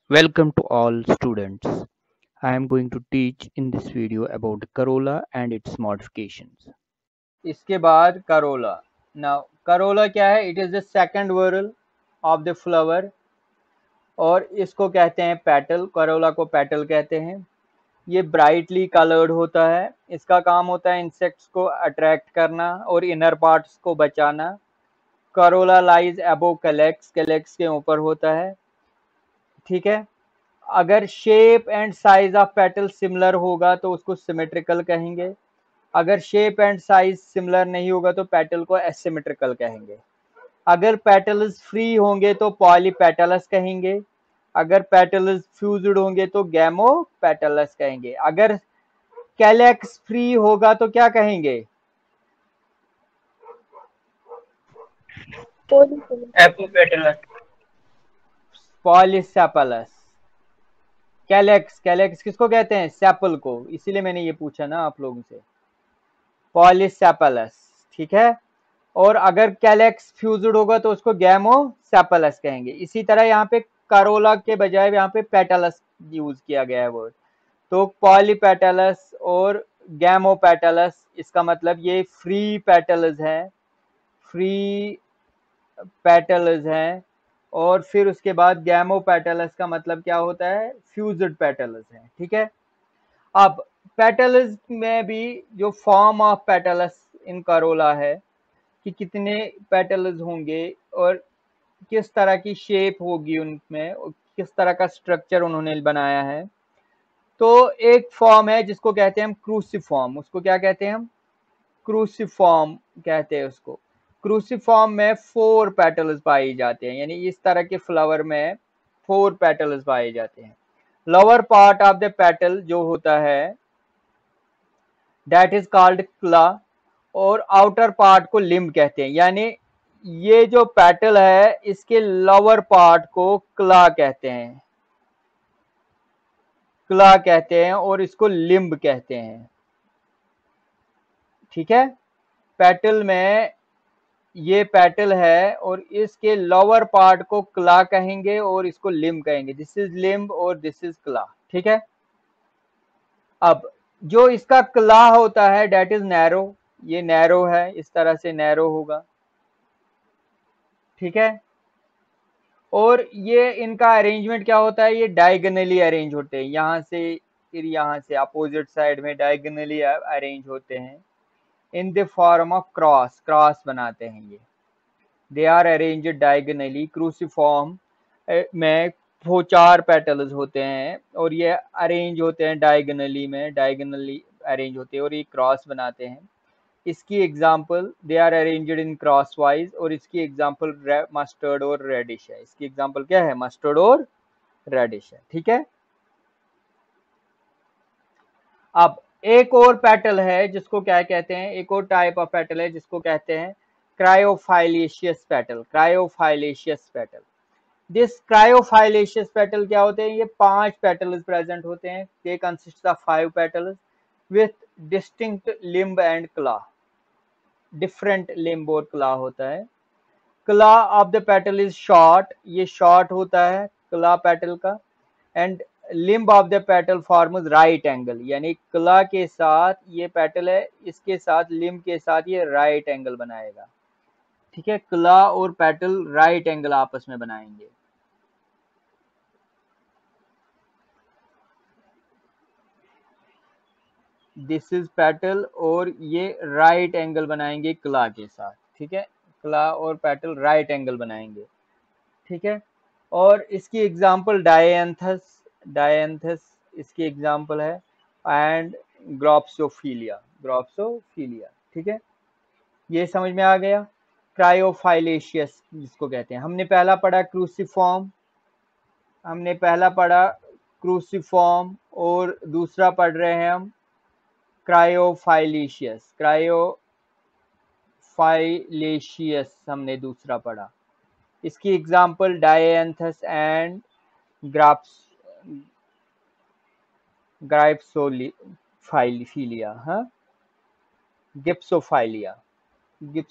Welcome to all students. I am going to teach in this video about the corolla and its modifications. इसके बाद Corolla. Now corolla क्या है? It is the second whorl of the flower और इसको कहते हैं petal. Corolla को petal कहते हैं। ये ब्राइटली कलर्ड होता है। इसका काम होता है इंसेक्ट्स को अट्रैक्ट करना और इनर पार्ट्स को बचाना। Corolla lies above calyx, calyx के ऊपर होता है। ठीक है। अगर shape and size of petal similar होगा तो उसको सिमेट्रिकल कहेंगे। अगर शेप एंड साइज सिमिलर नहीं होगा तो पेटल को एसिमेट्रिकल कहेंगे। अगर पेटल्स फ्री होंगे तो पॉलीपेटलस कहेंगे। अगर पेटल्स फ्यूज्ड होंगे तो गैमोपेटलस कहेंगे। अगर कैलेक्स फ्री होगा तो क्या कहेंगे? एपोपेटलस। पॉलीसेपलस। कैलेक्स, कैलेक्स किसको कहते हैं? सेपल को। इसीलिए मैंने ये पूछा ना आप लोगों से। पॉलीसेपलस। ठीक है। और अगर कैलेक्स फ्यूज्ड होगा तो उसको गैमोसेपलस कहेंगे। इसी तरह यहाँ पे करोला के बजाय यहाँ पे पेटलस यूज किया गया है वर्ड। तो पॉलीपेटलस और गैमोपेटलस, इसका मतलब ये फ्री पेटल्स हैं, फ्री पेटल्स हैं। और फिर उसके बाद गैमोपेटलस का मतलब क्या होता है? फ्यूज्ड पेटल्स हैं। ठीक है। अब पेटल्स में भी जो form of petals in corolla है कि कितने पेटल्स होंगे और किस तरह की शेप होगी उनमें और किस तरह का स्ट्रक्चर उन्होंने बनाया है। तो एक फॉर्म है जिसको कहते हैं हम क्रूसिफॉर्म। उसको क्या कहते हैं हम? क्रूसिफॉर्म कहते हैं उसको। क्रूसिफॉर्म में 4 पेटल्स पाई जाते हैं, यानी इस तरह के फ्लावर में 4 पेटल्स पाए जाते हैं। Lower part of the petal जो होता है दैट इज कॉल्ड क्ला और आउटर पार्ट को लिम्ब कहते हैं। यानी ये जो पेटल है इसके लोअर पार्ट को क्ला कहते हैं, क्ला कहते हैं और इसको लिम्ब कहते हैं। ठीक है। पेटल में ये पेटल है और इसके लोअर पार्ट को क्ला कहेंगे और इसको लिम्ब कहेंगे। दिस इज लिम्ब और दिस इज क्ला। ठीक है। अब जो इसका क्ला होता है डेट इज नैरो। ये नैरो है, इस तरह से नैरो होगा। ठीक है। और ये इनका अरेंजमेंट क्या होता है? ये डायगोनली अरेंज होते हैं, यहाँ से फिर यहाँ से अपोजिट साइड में डायगोनली अरेंज होते हैं in the form of cross. Cross बनाते हैं ये। They are arranged diagonally. Cruciform में वो 4 पेटल्स होते हैं और ये अरेंज होते हैं डायगोनली में, डायगोनली अरेंज होते हैं और ये क्रॉस बनाते हैं। इसकी example they are arranged in cross wise और इसकी एग्जाम्पल मस्टर्ड और रेडिश है। इसकी एग्जाम्पल क्या है? मस्टर्ड और रेडिश है। ठीक है। अब एक और पेटल है जिसको क्या कहते हैं, एक और टाइप ऑफ पेटल है जिसको कहते हैं caryophyllaceous petal. Caryophyllaceous petal. This caryophyllaceous petal क्या होते हैं? ये 5 पेटल्स प्रेजेंट होते हैं। They consist of 5 petals with distinct limb and claw. Different limb और क्ला होता है। Claw of the petal is short. ये शॉर्ट होता है क्ला पेटल का। And limb of the petal forms right angle. यानी क्ला के साथ ये पेटल है, इसके साथ लिम्ब के साथ ये राइट एंगल बनाएगा। ठीक है। क्ला और पेटल राइट एंगल आपस में बनाएंगे। दिस इज पेटल और ये राइट एंगल बनाएंगे क्ला के साथ। ठीक है। क्ला और पेटल राइट एंगल बनाएंगे। ठीक है। और इसकी एग्जांपल डायंथस, डायंथस इसकी एग्जांपल है एंड ग्रोप्सोफिलिया, ग्रोप्सोफिलिया। ठीक है। ये समझ में आ गया। क्रायोफाइलेशियस जिसको कहते हैं। हमने पहला पढ़ा क्रूसिफॉर्म, हमने पहला पढ़ा क्रूसिफॉर्म और दूसरा पढ़ रहे हैं हम क्रायोफाइलेशियस। क्रायोफाइलेशियस हमने दूसरा पढ़ा। इसकी एग्जांपल डायंथस एंड ग्राप्स ग्राइप्सोफाइलिया। हाँ, गिप्सोफाइलिया,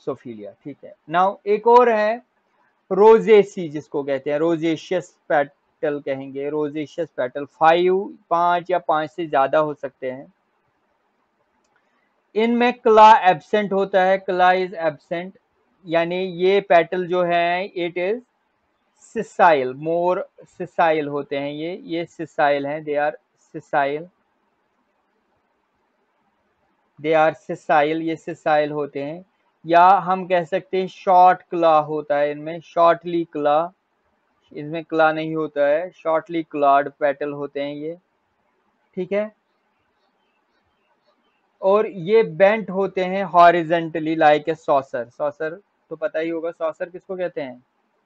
गिप्सोफिलिया। ठीक है। नाउ एक और है रोजेसी जिसको कहते हैं, रोजेशियस पेटल कहेंगे, रोजेशियस पेटल, 5 या 5 से ज्यादा हो सकते हैं। इनमें क्ला एब्सेंट होता है, क्ला इज एब्सेंट, यानी ये पेटल जो है it is sessile, more sessile होते हैं, ये सिसाइल हैं, they are sessile, they are sessile, ये सिसाइल होते हैं। या हम कह सकते हैं शॉर्ट क्ला होता है इनमें, शॉर्टली क्ला, इसमें क्ला नहीं होता है, शॉर्टली क्लाड पेटल होते हैं ये, ठीक है। और ये बेंट होते हैं horizontally like a saucer, saucer तो पता ही होगा, सॉसर किसको कहते हैं,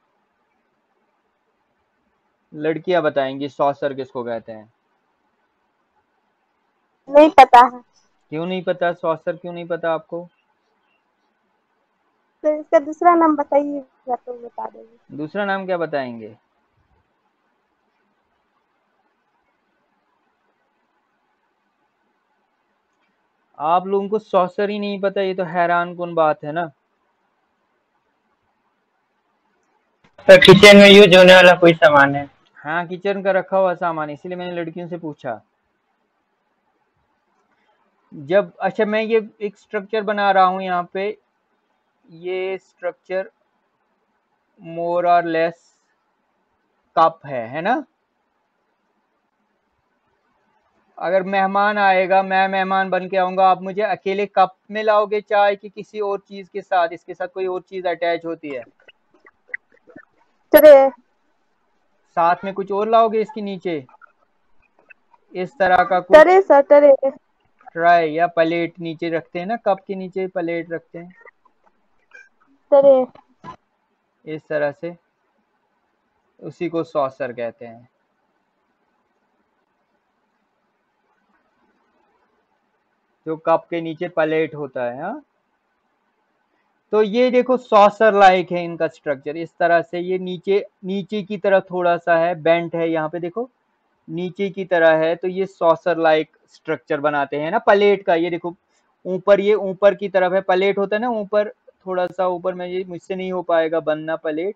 लड़कियां बताएंगी सॉसर किसको कहते हैं। नहीं पता है। क्यों नहीं पता, सॉसर क्यों नहीं पता आपको? तो इसका दूसरा नाम बताइएगा तो बता देंगे। दूसरा नाम क्या बताएंगे? आप लोगों को सॉसर ही नहीं पता, ये तो हैरान कुन बात है ना। तो किचन में यूज होने वाला कोई सामान है। हाँ, किचन का रखा हुआ सामान, इसीलिए मैंने लड़कियों से पूछा। जब अच्छा मैं ये एक स्ट्रक्चर बना रहा हूं यहाँ पे, ये स्ट्रक्चर मोर और लेस कप है ना। अगर मेहमान आएगा, मैं मेहमान बन के आऊंगा, आप मुझे अकेले कप में लाओगे चाय कि किसी और चीज के साथ, इसके साथ कोई और चीज अटैच होती है, ट्रे। साथ में कुछ और लाओगे इसके नीचे, इस तरह का कुछ ट्रे सर, ट्रे। ट्राई या प्लेट नीचे रखते हैं ना, कप के नीचे प्लेट रखते हैं, ट्रे। इस तरह से, उसी को सॉसर कहते हैं। जो कप के नीचे प्लेट होता है, हाँ। तो ये देखो सॉसर लाइक है इनका स्ट्रक्चर, इस तरह से ये नीचे नीचे की तरफ थोड़ा सा है, बेंट है, यहाँ पे देखो नीचे की तरह है, तो ये सॉसर लाइक स्ट्रक्चर बनाते हैं ना प्लेट का। ये देखो ऊपर, ये ऊपर की तरफ है, प्लेट होता है ना ऊपर, थोड़ा सा ऊपर में, ये मुझसे नहीं हो पाएगा बनना प्लेट।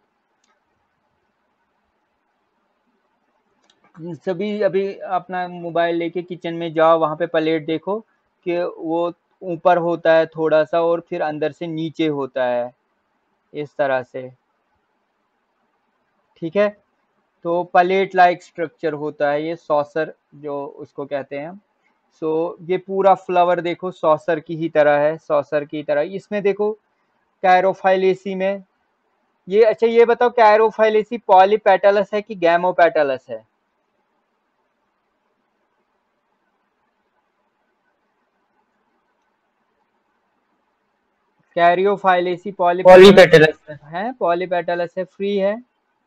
सभी अभी अपना मोबाइल लेके किचन में जाओ, वहां पे प्लेट देखो कि वो ऊपर होता है थोड़ा सा और फिर अंदर से नीचे होता है, इस तरह से, ठीक है। तो प्लेट लाइक स्ट्रक्चर होता है ये सॉसर जो उसको कहते हैं। सो ये पूरा फ्लावर देखो सॉसर की ही तरह है, सॉसर की तरह। इसमें देखो कैरोफाइलेसी में ये, अच्छा ये बताओ कैरोफाइलेसी पॉलीपेटलस है कि गैमोपेटलस है? कैरियोफाइलेसी पॉलीपेटलस पॉलीपेटलस है। है, पॉलीपेटलस है, फ्री है।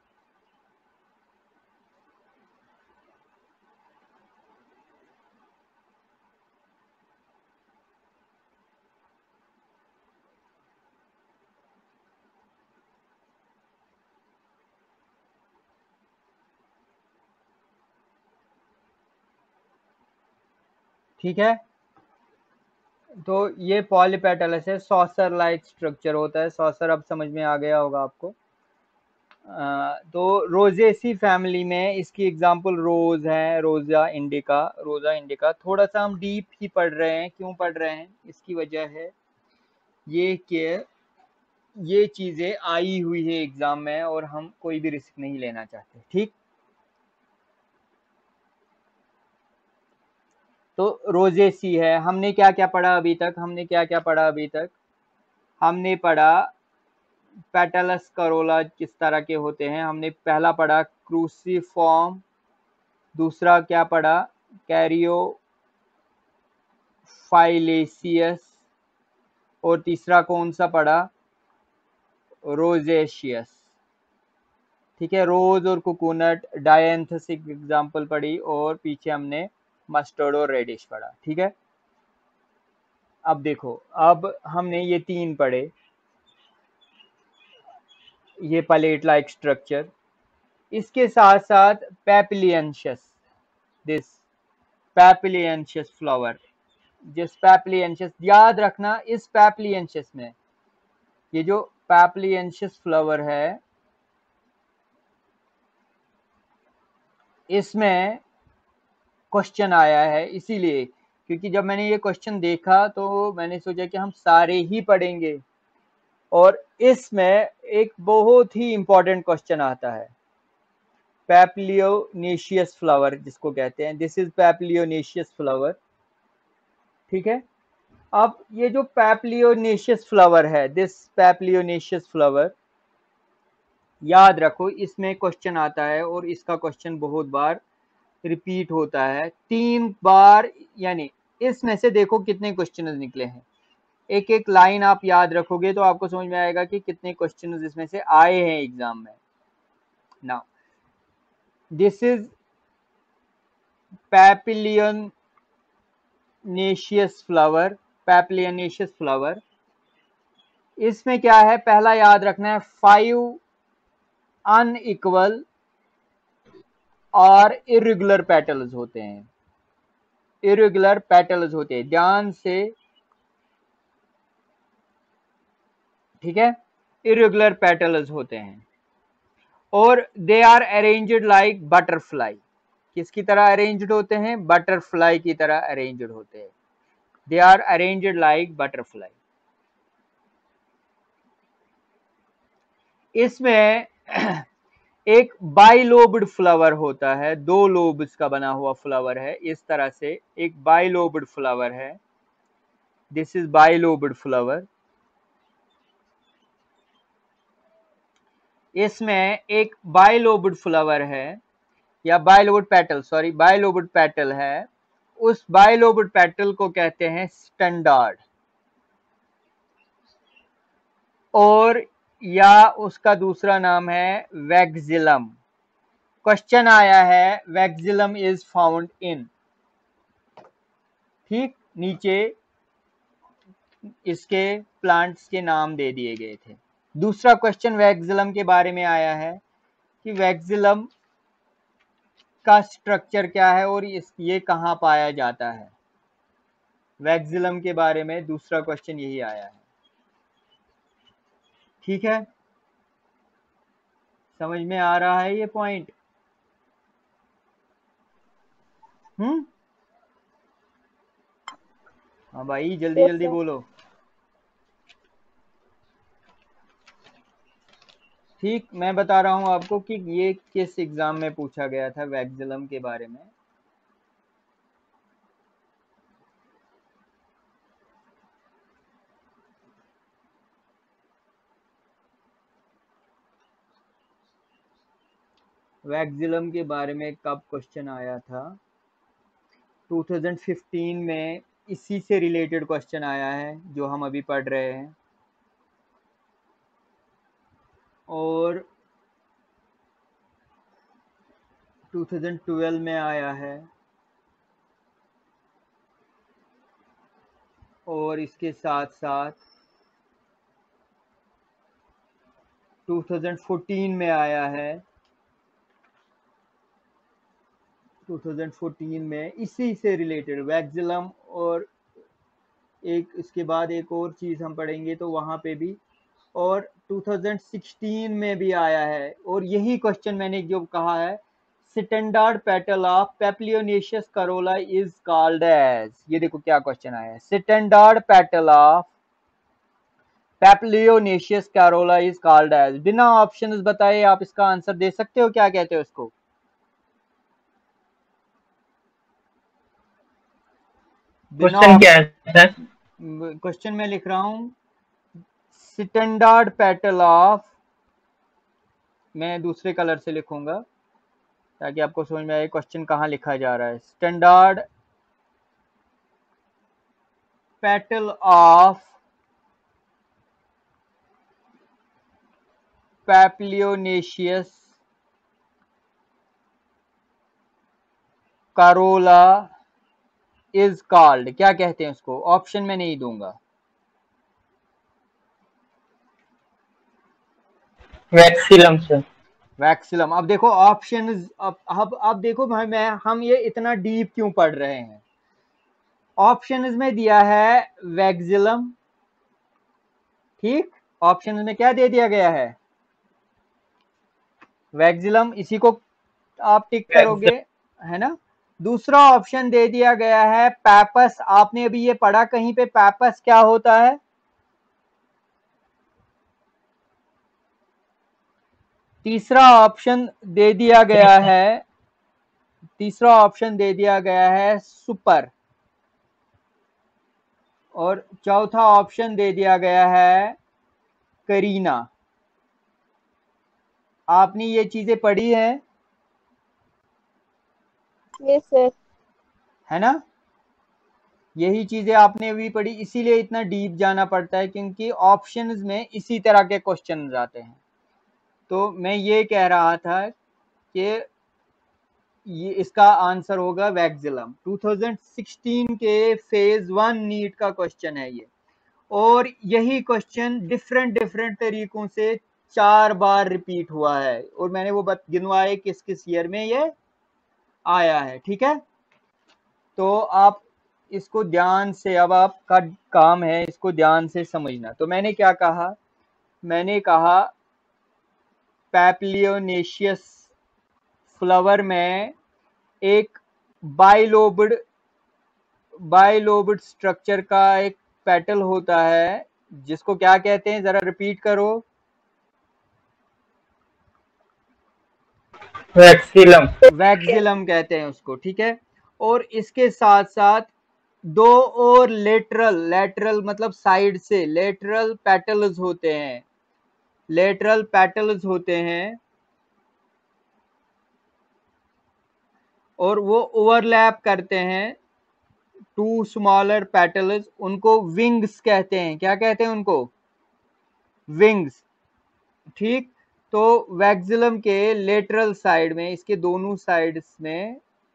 ठीक है, तो ये पॉलीपेटलस है, सॉसर लाइक स्ट्रक्चर होता है, सॉसर अब समझ में आ गया होगा आपको। तो रोजेसी फैमिली में इसकी एग्जांपल रोज है, रोजा इंडिका, रोजा इंडिका। थोड़ा सा हम डीप ही पढ़ रहे हैं, क्यों पढ़ रहे हैं, इसकी वजह है ये कि ये चीजें आई हुई है एग्जाम में और हम कोई भी रिस्क नहीं लेना चाहते, ठीक। तो रोजेसी है, हमने क्या क्या पढ़ा अभी तक, हमने क्या क्या पढ़ा अभी तक, हमने पढ़ा पेटलस करोला किस तरह के होते हैं, हमने पहला पढ़ा क्रूसीफॉर्म, दूसरा क्या पढ़ा कैरियोफाइलेसियस, और तीसरा कौन सा पढ़ा, रोजेशियस, ठीक है। रोज और कोकोनट डायंथस एग्जाम्पल पढ़ी, और पीछे हमने मस्टर्ड और रेडिश पढ़ा, ठीक है। अब देखो, अब हमने ये तीन पढ़े, ये प्लेट लाइक स्ट्रक्चर, इसके साथ साथ पैपिलियंशियस, दिस पैपिलियंशियस फ्लावर, जिस पैपिलियंशियस, याद रखना इस पैपिलियंशियस में, ये जो पैपिलियंशियस फ्लावर है, इसमें क्वेश्चन आया है, इसीलिए क्योंकि जब मैंने ये क्वेश्चन देखा तो मैंने सोचा कि हम सारे ही पढ़ेंगे, और इसमें एक बहुत ही इंपॉर्टेंट क्वेश्चन आता है, पैप्लियोनेशियस फ्लावर जिसको कहते हैं, दिस इज पैप्लियोनेशियस फ्लावर। ठीक है, अब ये जो पैप्लियोनेशियस फ्लावर है, दिस पैप्लियोनेशियस फ्लावर, याद रखो इसमें क्वेश्चन आता है और इसका क्वेश्चन बहुत बार रिपीट होता है, 3 बार, यानी इसमें से देखो कितने क्वेश्चन निकले हैं, एक एक लाइन आप याद रखोगे तो आपको समझ में आएगा कि कितने क्वेश्चन इसमें से आए हैं एग्जाम में। Now this is papilionaceous flower, papilionaceous flower. इसमें क्या है, पहला याद रखना है, 5 अनइक्वल और इरेगुलर पेटल्स होते हैं, इरेगुलर पेटल्स होते हैं, ध्यान से, ठीक है, इरेगुलर पेटल्स होते हैं, और they are arranged like butterfly, किसकी तरह अरेंज्ड होते हैं, बटरफ्लाई की तरह अरेंज्ड होते हैं, they are arranged like butterfly. इसमें एक बाइलोब्ड फ्लावर होता है, 2 लोब्स का बना हुआ फ्लावर है, इस तरह से एक बाइलोब्ड फ्लावर है, दिस इज बाइलोब्ड फ्लावर। इसमें एक बाइलोब्ड फ्लावर है, या bilobed petal, sorry bilobed petal है, उस बाइलोब्ड पेटल को कहते हैं स्टैंडर्ड, और या उसका दूसरा नाम है वैक्सिलम। क्वेश्चन आया है वैक्सिलम इज फाउंड इन, ठीक, नीचे इसके प्लांट्स के नाम दे दिए गए थे। दूसरा क्वेश्चन वैक्सिलम के बारे में आया है कि वैक्सिलम का स्ट्रक्चर क्या है और ये कहाँ पाया जाता है, वैक्सिलम के बारे में दूसरा क्वेश्चन यही आया है। ठीक है, समझ में आ रहा है ये पॉइंट? हाँ भाई, जल्दी यस जल्दी सर। बोलो। ठीक, मैं बता रहा हूँ आपको कि ये किस एग्जाम में पूछा गया था वैक्सिलम के बारे में। वैक्सिलम के बारे में कब क्वेश्चन आया था, 2015 में, इसी से रिलेटेड क्वेश्चन आया है जो हम अभी पढ़ रहे हैं, और 2012 में आया है, और इसके साथ साथ 2014 में आया है, 2014 में इसी से रिलेटेड वैक्सिलम, और एक इसके बाद एक और चीज हम पढ़ेंगे तो वहां पे भी, और 2016 में भी आया है, और यही क्वेश्चन मैंने जो कहा है, standard petal of papilionaceous corolla is called as, ये देखो क्या क्वेश्चन आया है, standard petal of papilionaceous corolla is called as. बिना ऑप्शंस बताए आप इसका आंसर दे सकते हो, क्या कहते हो इसको? क्वेश्चन क्या है सर? क्वेश्चन में लिख रहा हूं, स्टैंडर्ड पेटल ऑफ, मैं दूसरे कलर से लिखूंगा ताकि आपको समझ में आए क्वेश्चन कहाँ लिखा जा रहा है, standard petal of papilionaceous corolla is called, क्या कहते हैं उसको? ऑप्शन में नहीं दूंगा। Vexillum sir. वैक्सिलम। अब देखो ऑप्शन, अब देखो भाई, हम ये इतना डीप क्यों पढ़ रहे हैं। ऑप्शन में दिया है वैक्सिलम, ठीक, ऑप्शन में क्या दे दिया गया है, वैक्सिलम, इसी को आप टिक करोगे, है ना। दूसरा ऑप्शन दे दिया गया है पैपस, आपने अभी ये पढ़ा कहीं पे पैपस क्या होता है? तीसरा ऑप्शन दे दिया गया है, तीसरा ऑप्शन दे दिया गया है सुपर, और चौथा ऑप्शन दे दिया गया है करीना। आपने ये चीजें पढ़ी है? Yes sir. है ना, यही चीजें आपने अभी पढ़ी, इसीलिए इतना डीप जाना पड़ता है क्योंकि ऑप्शंस में इसी तरह के क्वेश्चन आते हैं। तो मैं ये कह रहा था कि ये इसका आंसर होगा वैक्सिलम। 2016 के फेज 1 नीट का क्वेश्चन है ये, और यही क्वेश्चन डिफरेंट डिफरेंट तरीकों से 4 बार रिपीट हुआ है, और मैंने वो गिनवाए किस किस ईयर में ये आया है। ठीक है, तो आप इसको ध्यान से, अब आपका काम है इसको ध्यान से समझना। तो मैंने क्या कहा, मैंने कहा पैप्लियोनेशियस फ्लावर में एक बाइलोब्ड स्ट्रक्चर का एक पेटल होता है, जिसको क्या कहते हैं, जरा रिपीट करो। वैक्सीलम। वैक्सिलम कहते हैं उसको, ठीक है। और इसके साथ साथ दो और लेटरल मतलब साइड से लेटरल पेटल्स होते हैं, लेटरल पेटल्स होते हैं, और वो ओवरलैप करते हैं टू स्मॉलर पेटल्स, उनको विंग्स कहते हैं। क्या कहते हैं उनको? विंग्स। ठीक, तो वैक्सिलम के लेटरल साइड में, इसके दोनों साइड्स में,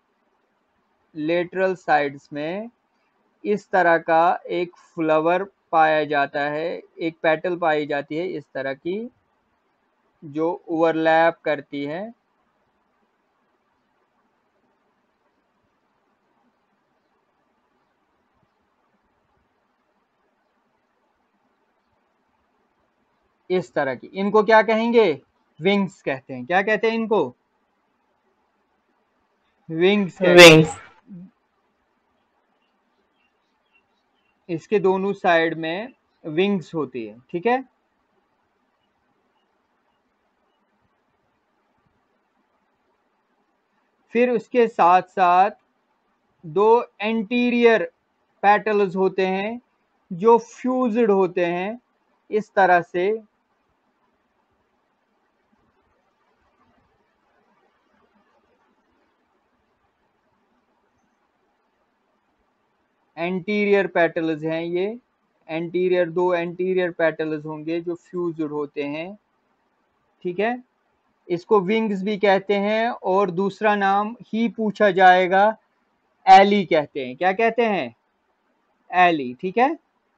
लेटरल साइड्स में इस तरह का एक फ्लावर पाया जाता है, एक पेटल पाई जाती है इस तरह की, जो ओवरलैप करती है। इस तरह की, इनको क्या कहेंगे? विंग्स कहते हैं। क्या कहते हैं इनको? विंग्स कहते हैं। विंग्स। इसके दोनों साइड में विंग्स होती है, ठीक है। फिर उसके साथ साथ दो एंटीरियर पेटल्स होते हैं जो फ्यूज्ड होते हैं इस तरह से, एंटीरियर पेटल्स हैं ये, एंटीरियर, दो एंटीरियर पेटल्स होंगे जो फ्यूज्ड होते हैं, ठीक है। इसको विंग्स भी कहते हैं, और दूसरा नाम ही पूछा जाएगा, एली कहते हैं। क्या कहते हैं? एली, ठीक है।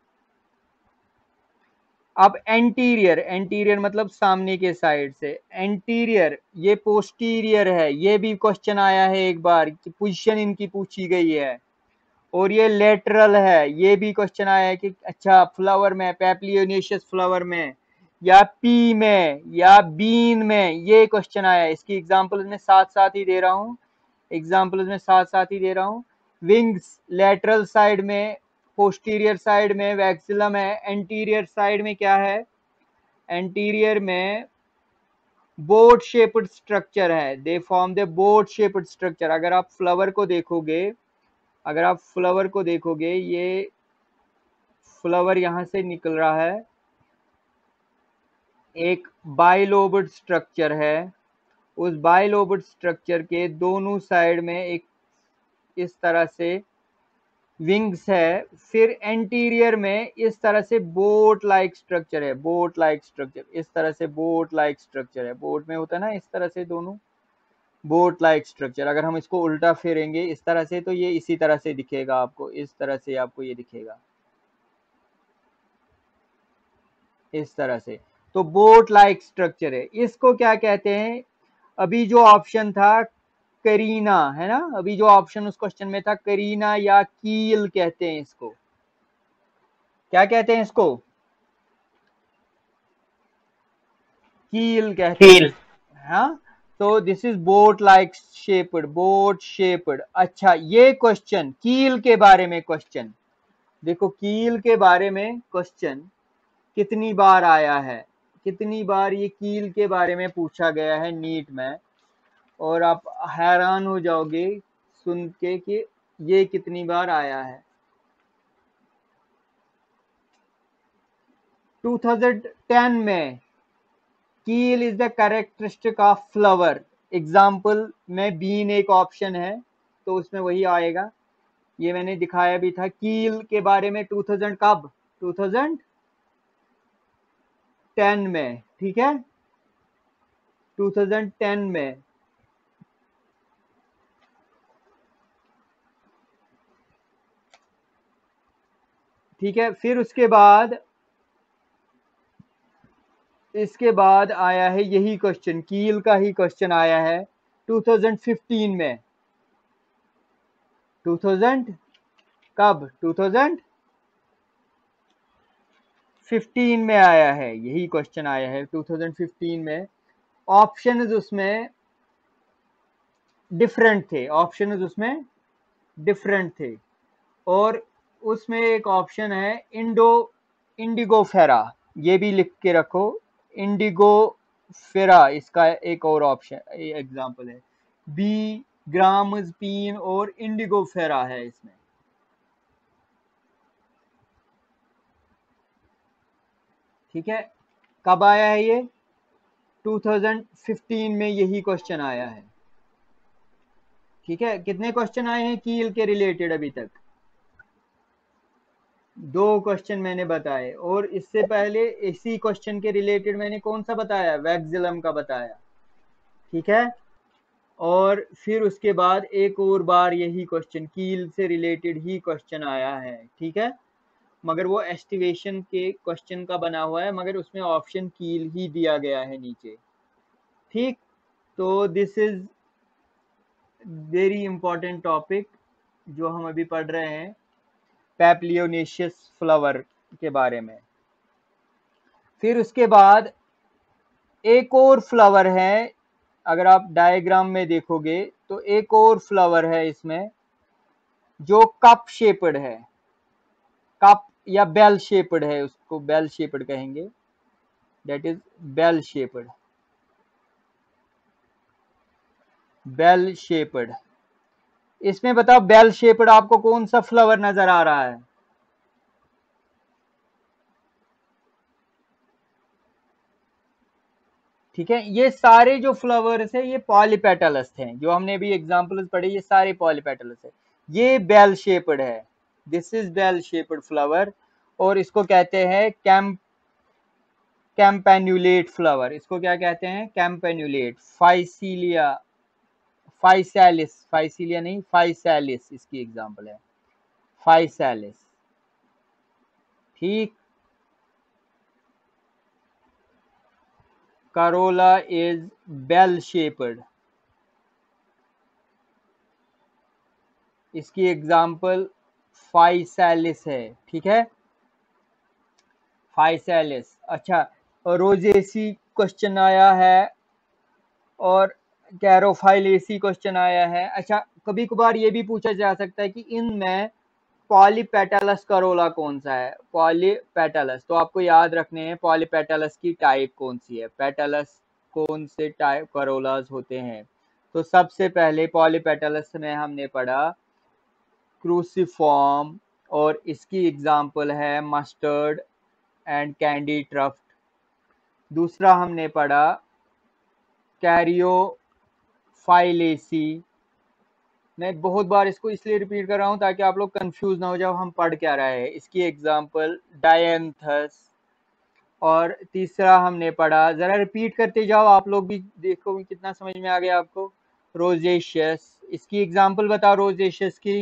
अब एंटीरियर, एंटीरियर मतलब सामने के साइड से, एंटीरियर ये पोस्टीरियर है, ये भी क्वेश्चन आया है एक बार कि पोजीशन इनकी पूछी गई है। और ये लेटरल है, ये भी क्वेश्चन आया है कि अच्छा फ्लावर में, पैप्लियोनेशियस फ्लावर में, या पी में, या बीन में, ये क्वेश्चन आया है। इसकी एग्जांपल में साथ साथ ही दे रहा हूँ, एग्जांपल में साथ साथ ही दे रहा हूँ। विंग्स लेटरल साइड में, पोस्टीरियर साइड में वैक्सिलम है, एंटीरियर साइड में क्या है? एंटीरियर में बोट शेप्ड स्ट्रक्चर है, they form the boat shaped structure. अगर आप फ्लावर को देखोगे, अगर आप फ्लावर को देखोगे, ये फ्लावर यहां से निकल रहा है, एक बाइलोब्ड स्ट्रक्चर है, उस बाइलोब्ड स्ट्रक्चर के दोनों साइड में एक इस तरह से विंग्स है। फिर एंटीरियर में इस तरह से बोट लाइक स्ट्रक्चर है, बोट लाइक स्ट्रक्चर, इस तरह से बोट लाइक स्ट्रक्चर है, बोट में होता है ना इस तरह से दोनों, बोट लाइक स्ट्रक्चर। अगर हम इसको उल्टा फेरेंगे इस तरह से तो ये इसी तरह से दिखेगा आपको, इस तरह से आपको ये दिखेगा, इस तरह से। तो बोट लाइक स्ट्रक्चर है, इसको क्या कहते हैं? अभी जो ऑप्शन था करीना, है ना, अभी जो ऑप्शन उस क्वेश्चन में था करीना या कील कहते हैं इसको। क्या कहते हैं इसको? कील कहते हैं। कील। हाँ, तो this is boat like shaped, boat shaped. अच्छा, ये क्वेश्चन कील के बारे में क्वेश्चन देखो, कील के बारे में क्वेश्चन कितनी बार आया है, कितनी बार ये कील के बारे में पूछा गया है नीट में, और आप हैरान हो जाओगे सुन के कि ये कितनी बार आया है। 2010 में keel is the characteristic of flower, example में बीन एक ऑप्शन है तो उसमें वही आएगा। ये मैंने दिखाया भी था कील के बारे में 2000 कब, 2010 में, ठीक है, 2010 में। ठीक है, फिर इसके बाद आया है यही क्वेश्चन, कील का ही क्वेश्चन आया है 2015 में। 2000 कब, 2015 में आया है, यही क्वेश्चन आया है 2015 में। ऑप्शंस उसमें डिफरेंट थे, ऑप्शंस उसमें डिफरेंट थे, और उसमें एक ऑप्शन है इंडिगोफेरा, ये भी लिख के रखो, इंडिगोफेरा इसका एक और ऑप्शन एग्जांपल है। बी ग्रामस्पीन और इंडिगोफेरा है इसमें। ठीक है, कब आया है ये, 2015 में यही क्वेश्चन आया है। ठीक है, कितने क्वेश्चन आए हैं कील के रिलेटेड अभी तक, 2 क्वेश्चन मैंने बताए, और इससे पहले इसी क्वेश्चन के रिलेटेड मैंने कौन सा बताया, वैक्सिलम का बताया। ठीक है, और फिर उसके बाद एक और बार यही क्वेश्चन कील से रिलेटेड ही क्वेश्चन आया है। ठीक है, मगर वो एस्टिवेशन के क्वेश्चन का बना हुआ है, मगर उसमें ऑप्शन कील ही दिया गया है नीचे। ठीक, तो this is very important topic जो हम अभी पढ़ रहे हैं, पैप्लियोनेशियस फ्लावर के बारे में। फिर उसके बाद एक और फ्लावर है, अगर आप डायग्राम में देखोगे तो एक और फ्लावर है इसमें जो कप शेप्ड है, कप या बेल शेप्ड है, उसको बेल शेप्ड कहेंगे, that is bell shaped, bell shaped. इसमें बताओ बेल शेप्ड आपको कौन सा फ्लावर नजर आ रहा है, ठीक है, ये सारे जो फ्लावर्स है ये पॉलीपेटलस थे, जो हमने अभी एग्जांपल्स पढ़े ये सारे पॉलीपेटलस है। ये बेल शेप्ड है, this is bell shaped flower, और इसको कहते हैं कैम्पेन्युलेट फ्लावर। इसको क्या कहते हैं, कैम्पेन्युलेट, फाइसीलिया, फाइसैलिस, फाइसीलिया नहीं फाइसैलिस इसकी एग्जांपल है, फाइसैलिस। ठीक, करोला इज बेल शेप्ड, इसकी एग्जांपल फाइसैलिस है। ठीक है, फाइसैलिस। अच्छा, रोजेसी क्वेश्चन आया है और कैरोफाइलेसी क्वेश्चन आया है। अच्छा, कभी कभार ये भी पूछा जा सकता है कि इनमें पॉलीपेटलस करोला कौन सा है, पॉलीपेटलस, तो आपको याद रखने हैं पॉलीपेटलस की टाइप कौन सी है, पेटलस कौन से टाइप करोलास होते हैं। तो सबसे पहले पॉलीपेटलस में हमने पढ़ा क्रूसिफॉर्म, और इसकी एग्जांपल है मस्टर्ड एंड कैंडी ट्रफ्ट। दूसरा हमने पढ़ा कैरियोफाइलेसी, मैं बहुत बार इसको इसलिए रिपीट कर रहा हूँ ताकि आप लोग कंफ्यूज ना हो जाओ हम पढ़ क्या रहे हैं। इसकी एग्जांपल डायंथस। और तीसरा हमने पढ़ा, जरा रिपीट करते जाओ आप लोग भी, देखो कितना समझ में आ गया आपको, रोजेशियस। इसकी एग्जांपल बताओ रोजेशियस की,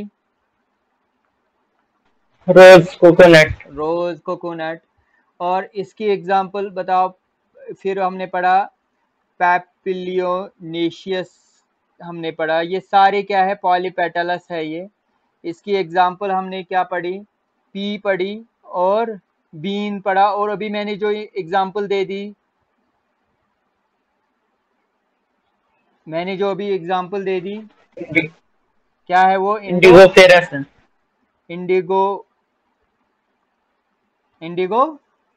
रोज कोकोनट। रोज कोकोनट। और इसकी एग्जांपल बताओ, फिर हमने पढ़ा पैपिलियोनेशियस, हमने पढ़ा, ये सारे क्या है, पॉलीपेटलस है ये। इसकी एग्जांपल हमने क्या पढ़ी, पी पढ़ी और बीन पढ़ा, और अभी मैंने जो एग्जांपल दे दी मैंने जो अभी एग्जांपल दे दी क्या है वो? इंडिगो फेरस, इंडिगो, इंडिगो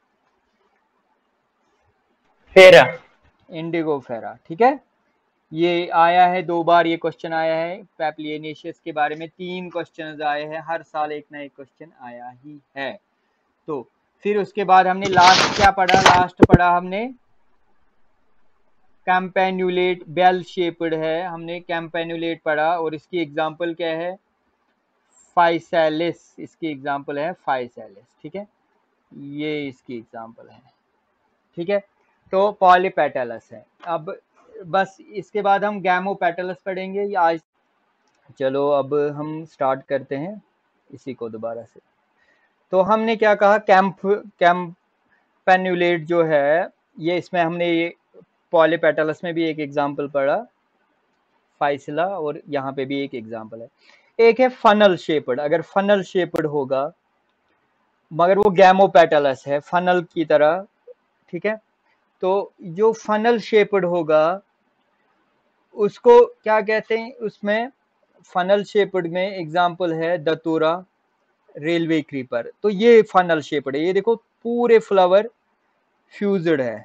फेरा, इंडिगो फेरा, ठीक है। ये आया है 2 बार, ये क्वेश्चन आया है पैप्लियनेशियस के बारे में। 3 क्वेश्चन आए हैं, हर साल एक ना एक क्वेश्चन आया ही है। तो फिर उसके बाद हमने लास्ट क्या पढ़ा? लास्ट पढ़ा हमने कैम्पेन्युलेट, बेल शेप्ड है, हमने कैम्पेन्युलेट पढ़ा और इसकी एग्जांपल क्या है? फाइसेलिस, इसकी एग्जांपल है फाइसेलिस, ठीक है। ये इसकी एग्जांपल है, ठीक है। तो पॉलीपेटलस है। अब बस इसके बाद हम गैमोपेटलस पढ़ेंगे आज। चलो अब हम स्टार्ट करते हैं इसी को दोबारा से। तो हमने क्या कहा? कैम्पेन्युलेट जो है ये, इसमें हमने ये पॉलीपेटलस में भी एक एग्जांपल पढ़ा फाइसिला, और यहाँ पे भी एक एग्जांपल है। एक है फनल शेप्ड। अगर फनल शेप्ड होगा मगर वो गैमोपेटलस है, फनल की तरह, ठीक है। तो जो फनल शेप्ड होगा उसको क्या कहते हैं? उसमें फनल शेप्ड में एग्जांपल है दतूरा, रेलवे क्रीपर। तो ये फनल शेप्ड है। ये देखो पूरे फ्लावर फ्यूज्ड है,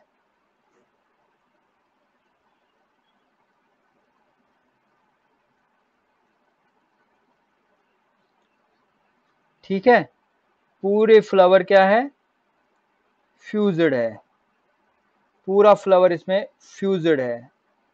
ठीक है। पूरे फ्लावर क्या है? फ्यूज्ड है, पूरा फ्लावर इसमें फ्यूज्ड है।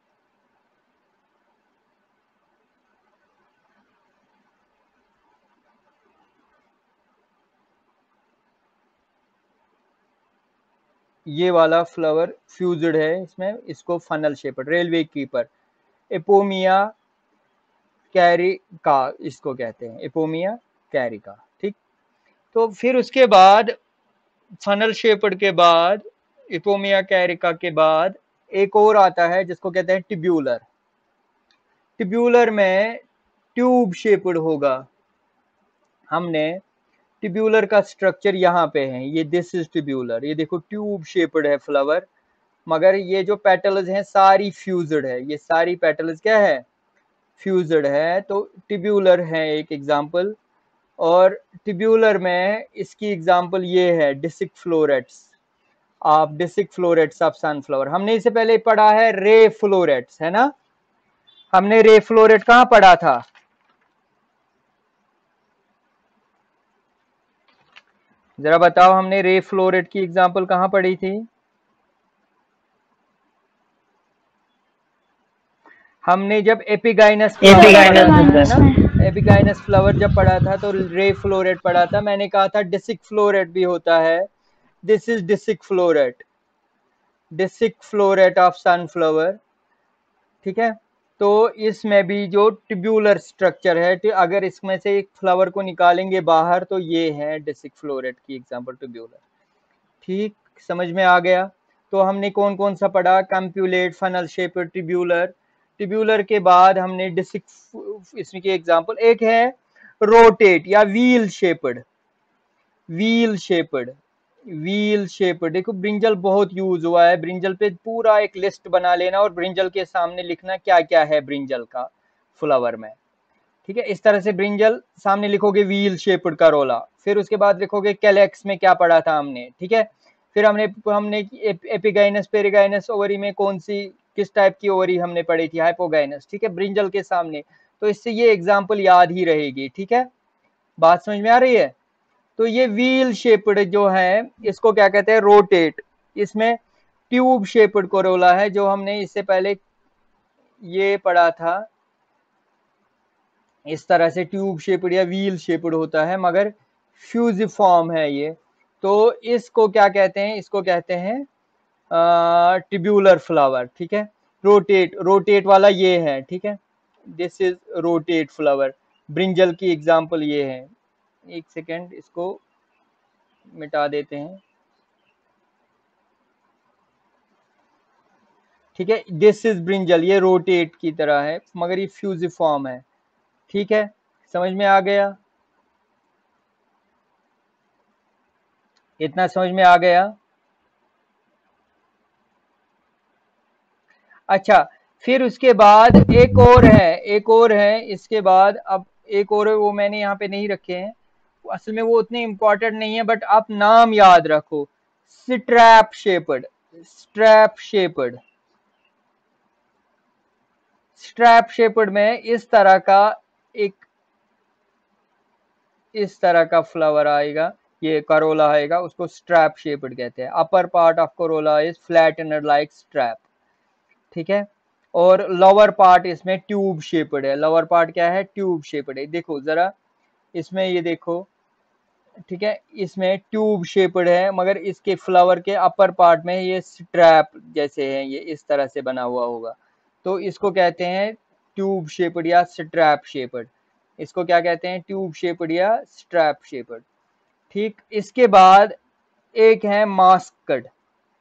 ये वाला फ्लावर फ्यूज्ड है इसमें, इसको funnel shaped, railway keeper, ipomoea carica इसको कहते हैं, एपोमिया कैरिका, ठीक। तो फिर उसके बाद फनल शेप्ड के बाद, एपोमिया कैरिका के बाद एक और आता है जिसको कहते हैं ट्यूब्यूलर। ट्यूब्यूलर में ट्यूब शेप्ड होगा। हमने ट्यूब्यूलर का स्ट्रक्चर यहाँ पे है, ये दिस इज ट्यूब्यूलर। ये देखो ट्यूब शेप्ड है फ्लावर, मगर ये जो पेटल्स हैं सारी फ्यूज्ड है। ये सारी पेटल्स क्या है? फ्यूज्ड है। तो ट्यूब्यूलर है एक एग्जांपल। और ट्यूब्यूलर में इसकी एग्जांपल ये है डिसिक फ्लोरेट्स। आप डिसिक फ्लोरेट्स ऑफ सनफ्लावर, हमने इससे पहले पढ़ा है रे फ्लोरेट्स, है ना। हमने रे फ्लोरेट कहाँ पढ़ा था? जरा बताओ, हमने रे फ्लोरेट की एग्जांपल कहाँ पढ़ी थी? हमने जब एपिगाइनस फ्लावर पढ़ा था ना, एपिगाइनस फ्लावर जब पढ़ा था तो रे फ्लोरेट पढ़ा था। मैंने कहा था डिसिक फ्लोरेट भी होता है। This is disc floret, disc floret of sunflower, ठीक है। तो इसमें भी जो ट्यूब्यूलर स्ट्रक्चर है, तो अगर इसमें से एक फ्लावर को निकालेंगे बाहर तो ये है डिसिक फ्लोरेट की एग्जांपल, ट्यूब्यूलर, ठीक। समझ में आ गया? तो हमने कौन कौन सा पढ़ा? Campanulate, funnel shape, tubular. Tubular के बाद हमने डिसिक, इसमें की एग्जांपल एक है रोटेट या wheel shaped. Wheel shaped, wheel shaped, देखो ब्रिंजल बहुत यूज हुआ है। ब्रिंजल पे पूरा एक लिस्ट बना लेना और ब्रिंजल के सामने लिखना क्या क्या है ब्रिंजल का फ्लावर में, ठीक है। इस तरह से ब्रिंजल सामने लिखोगे व्हील शेप्ड करोला। फिर उसके बाद लिखोगे कैलेक्स में क्या पढ़ा था हमने, ठीक है। फिर हमने एपिगाइनस पेरिगाइनस ओवरी में कौन सी, किस टाइप की ओवरी हमने पढ़ी थी? हाइपोगाइनस, ठीक है, ब्रिंजल के सामने। तो इससे ये एग्जांपल याद ही रहेगी, ठीक है। बात समझ में आ रही है? तो ये व्हील शेप्ड जो है इसको क्या कहते हैं? रोटेट। इसमें ट्यूब शेप्ड कोरोला है जो हमने इससे पहले ये पढ़ा था। इस तरह से ट्यूब शेप्ड या व्हील शेप्ड होता है मगर फ्यूजिफॉर्म है ये। तो इसको क्या कहते हैं? इसको कहते हैं ट्यूब्यूलर फ्लावर, ठीक है। रोटेट, रोटेट वाला ये है, ठीक है। This is rotate flower. Brinjal की एग्जांपल ये है। एक सेकेंड, इसको मिटा देते हैं, ठीक है। दिस इज ब्रिंजल, ये रोटेट की तरह है मगर ये फ्यूजिफॉर्म है, ठीक है। समझ में आ गया? इतना समझ में आ गया? अच्छा, फिर उसके बाद एक और है इसके बाद। अब एक और है, वो मैंने यहाँ पे नहीं रखे हैं, असल में वो उतने इम्पोर्टेंट नहीं है, बट आप नाम याद रखो। Strap shaped, strap shaped, strap shaped में इस तरह का एक, इस तरह का फ्लावर आएगा, ये करोला आएगा, उसको स्ट्रैप शेपर्ड कहते हैं। Upper part of corolla is flattener like strap, ठीक है। और लोअर पार्ट इसमें ट्यूब शेप्ड है। लोअर पार्ट क्या है? ट्यूब शेप्ड है। देखो जरा इसमें, ये देखो, ठीक है, इसमें ट्यूब शेप्ड है, मगर इसके फ्लावर के अपर पार्ट में ये स्ट्रैप जैसे है, ये इस तरह से बना हुआ होगा, तो इसको कहते हैं ट्यूब शेप्ड या स्ट्रैप शेप्ड। इसको क्या कहते हैं? ट्यूब शेप्ड या स्ट्रैप शेप्ड। ठीक, इसके बाद एक है मास्कड,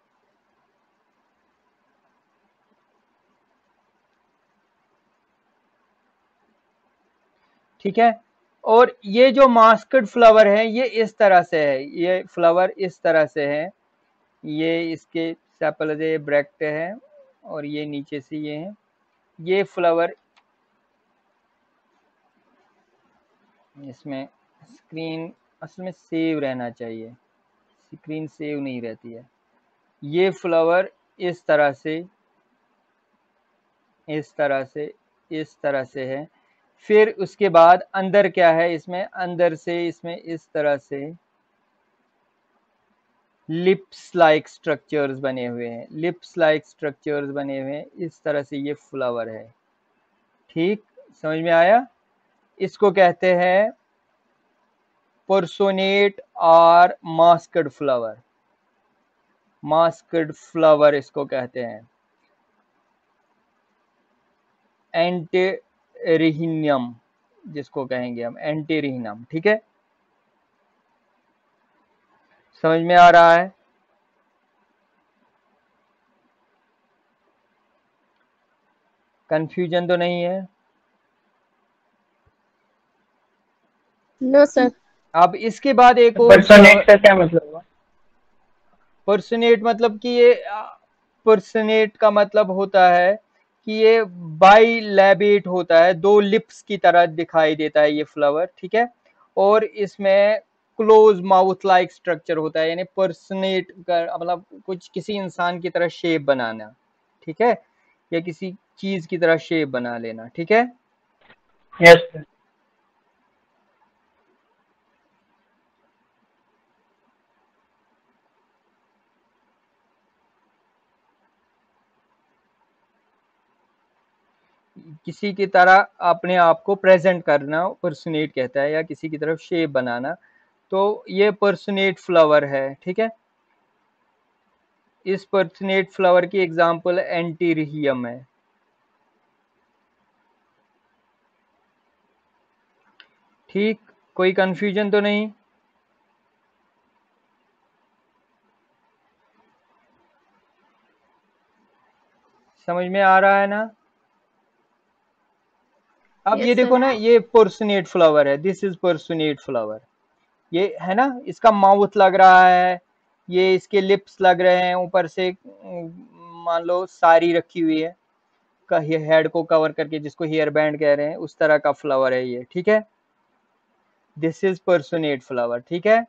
ठीक है। और ये जो मास्कड फ्लावर है ये इस तरह से है, ये फ्लावर इस तरह से है, ये इसके सेपल ब्रैक्ट है और ये नीचे से ये है, ये फ्लावर, इसमें स्क्रीन असल में सेव रहना चाहिए, स्क्रीन सेव नहीं रहती है। ये फ्लावर इस तरह से, इस तरह से, इस तरह से है। फिर उसके बाद अंदर क्या है इसमें? अंदर से इसमें इस तरह से लिप्स लाइक स्ट्रक्चर्स बने हुए हैं, लिप्स लाइक स्ट्रक्चर्स बने हुए हैं, इस तरह से ये फ्लावर है। ठीक, समझ में आया? इसको कहते हैं पर्सोनेट और मास्कड फ्लावर, मास्कड फ्लावर इसको कहते हैं। एंटेरिहिनियम जिसको कहेंगे हम, एंटेरिहिनियम, ठीक है। समझ में आ रहा है? कंफ्यूजन तो नहीं है? No sir. अब इसके बाद एक और पर्सोनेट का क्या मतलब हुआ? पर्सनेट मतलब कि ये, पर्सनेट का मतलब होता है कि ये बाइलैबेट होता है, दो लिप्स की तरह दिखाई देता है ये फ्लावर, ठीक है। और इसमें क्लोज माउथ लाइक स्ट्रक्चर होता है, यानी पर्सनेट का मतलब कुछ किसी इंसान की तरह शेप बनाना, ठीक है, या किसी चीज की तरह शेप बना लेना, ठीक है। Yes sir. किसी की तरह अपने आप को प्रेजेंट करना पर्सनेट कहता है, या किसी की तरफ शेप बनाना, तो ये पर्सनेट फ्लावर है, ठीक है। इस पर्सनेट फ्लावर की एग्जांपल एंटीरिहियम है। ठीक, कोई कंफ्यूजन तो नहीं? समझ में आ रहा है ना? अब ये यस देखो सर। ना, ये पर्सनेट फ्लावर है, दिस इज पर्सनेट फ्लावर, ये है ना, इसका माउथ लग रहा है, ये इसके लिप्स लग रहे हैं, ऊपर से मान लो साड़ी रखी हुई है का हेड को कवर करके, जिसको हेयर बैंड कह रहे हैं, उस तरह का फ्लावर है ये, ठीक है। दिस इज पर्सनेट फ्लावर, ठीक है।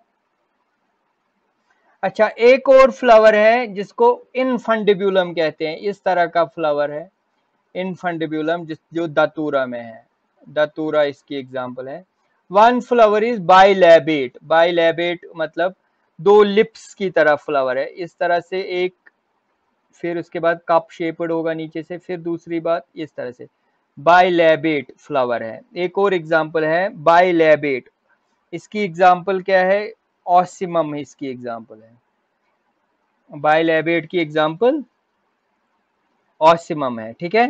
अच्छा, एक और फ्लावर है जिसको इनफंडिब्यूलम कहते हैं, इस तरह का फ्लावर है इनफंडिब्यूलम, जिस जो दातूरा में है, दातूरा इसकी एग्जांपल है। One flower is bilabiate, bilabiate मतलब दो लिप्स की तरह फ्लावर है, इस तरह से एक, फिर उसके बाद कप शेप्ड होगा नीचे से, फिर दूसरी बात इस तरह से, बाइलैबेट फ्लावर है। एक और एग्जांपल है बाइलैबेट, इसकी एग्जांपल क्या है? ऑसिमम इसकी एग्जांपल है, बाइलैबेट की एग्जांपल ऑसिमम है, ठीक है।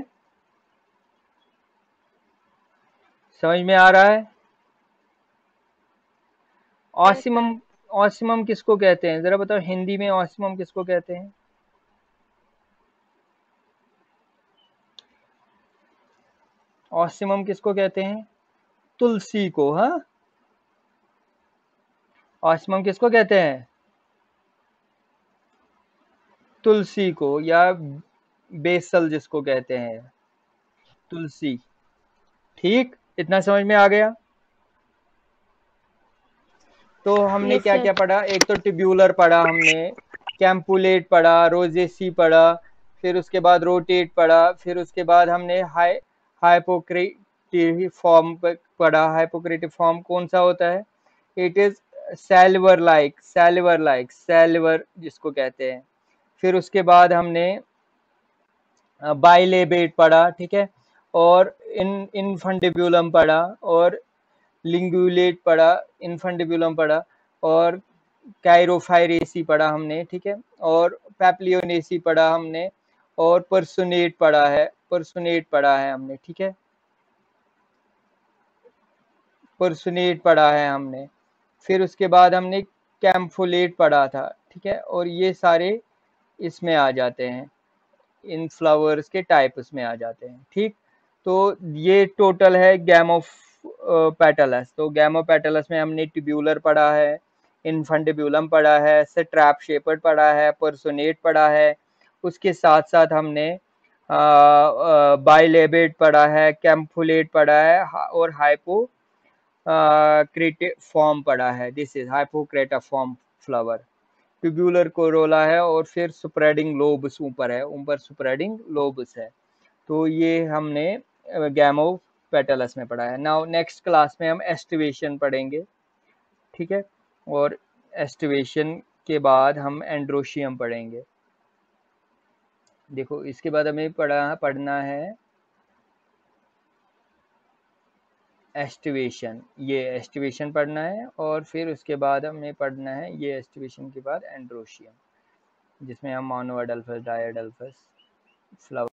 समझ में आ रहा है? Yes sir. ऑसिमम, ऑसिमम किसको कहते हैं? जरा बताओ हिंदी में ऑसिमम किसको कहते हैं? ऑसिमम किसको कहते हैं? तुलसी को, हाँ, ऑसिमम किसको कहते हैं? तुलसी को, या बेसल जिसको कहते हैं, तुलसी। ठीक, इतना समझ में आ गया। तो हमने Yes, क्या sir. क्या पढ़ा, एक तो ट्यूब्यूलर पढ़ा हमने, कैंपुलेट पढ़ा, रोजेसी पढ़ा, फिर उसके बाद रोटेट पढ़ा, फिर उसके बाद हमने हाइपोक्रेटिव फॉर्म पढ़ा। हाइपोक्रेटिव फॉर्म कौन सा होता है? इट इज सैलिवर जिसको कहते हैं। फिर उसके बाद हमने बाइलेबेट पढ़ा, ठीक है, और इनफंडिबुलम पढ़ा, और लिंगुलेट पढ़ा, इनफंडिबुलम पढ़ा, और काइरोफायरेसी पढ़ा हमने, ठीक है, और पैप्लियोनेसी पढ़ा हमने, और पर्सोनेट पढ़ा है हमने, ठीक है, पर्सोनेट पढ़ा है हमने। फिर उसके बाद हमने कैम्फोलेट पढ़ा था, ठीक है, और ये सारे इसमें आ जाते हैं, इन फ्लावर्स के टाइप इसमें आ जाते हैं। ठीक, तो ये टोटल है गैमोपेटलस। तो गैमोपेटलस में हमने ट्यूब्यूलर पढ़ा है, इनफंडिब्यूलम पढ़ा है, स्ट्रैप शेपर्ड पढ़ा है, पर्सोनेट पढ़ा है, उसके साथ साथ हमने बाइलेबेट पढ़ा है, कैम्फुलेट पढ़ा है, और हाइपोक्रेटिफॉर्म पढ़ा है। This is hypocrateriform flower. Tubular corolla है, और फिर स्प्रेडिंग लोब्स ऊपर है, ऊपर स्प्रेडिंग लोब्स है। तो ये हमने गैमोपेटलस में पढ़ा है। नाउ नेक्स्ट क्लास में हम एस्टिवेशन पढ़ेंगे, ठीक है, और एस्टिवेशन के बाद हम एंड्रोशियम पढ़ेंगे। देखो, इसके बाद हमें पढ़ना है एस्टिवेशन, ये एस्टिवेशन पढ़ना है, और फिर उसके बाद हमें पढ़ना है ये एस्टिवेशन के बाद एंड्रोशियम, जिसमें हम monadelphous, diadelphous, flower